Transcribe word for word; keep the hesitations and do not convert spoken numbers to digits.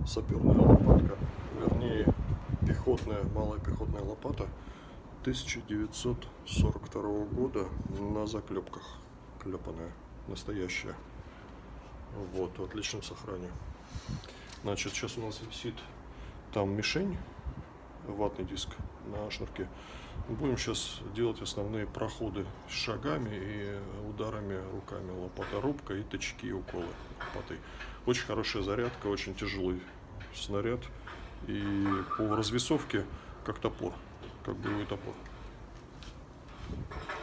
саперная лопатка, вернее пехотная, малая пехотная лопата тысяча девятьсот сорок второго года на заклепках, клепанная, настоящая, вот, в отличном сохранении. Значит, сейчас у нас висит там мишень, ватный диск на шнурке. Будем сейчас делать основные проходы с шагами и ударами руками. Лопаторубка и тычки, и уколы лопатой. Очень хорошая зарядка, очень тяжелый снаряд. И по развесовке как топор, как боевой топор.